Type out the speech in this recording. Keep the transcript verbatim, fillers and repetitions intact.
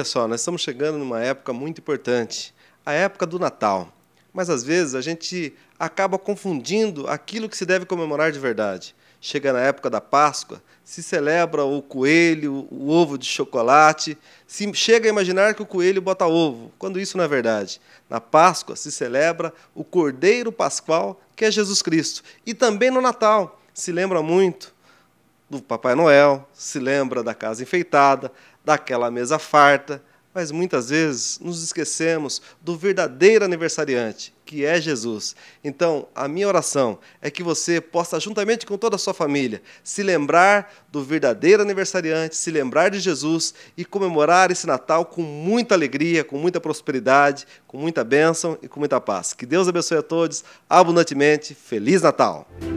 só, nós estamos chegando numa época muito importante, a época do Natal. Mas, às vezes, a gente acaba confundindo aquilo que se deve comemorar de verdade. Chega na época da Páscoa, se celebra o coelho, o ovo de chocolate, se chega a imaginar que o coelho bota ovo, quando isso não é verdade. Na Páscoa se celebra o Cordeiro Pascual, que é Jesus Cristo. E também no Natal se lembra muito do Papai Noel, se lembra da casa enfeitada, daquela mesa farta, mas muitas vezes nos esquecemos do verdadeiro aniversariante, que é Jesus. Então, a minha oração é que você possa, juntamente com toda a sua família, se lembrar do verdadeiro aniversariante, se lembrar de Jesus e comemorar esse Natal com muita alegria, com muita prosperidade, com muita bênção e com muita paz. Que Deus abençoe a todos abundantemente. Feliz Natal!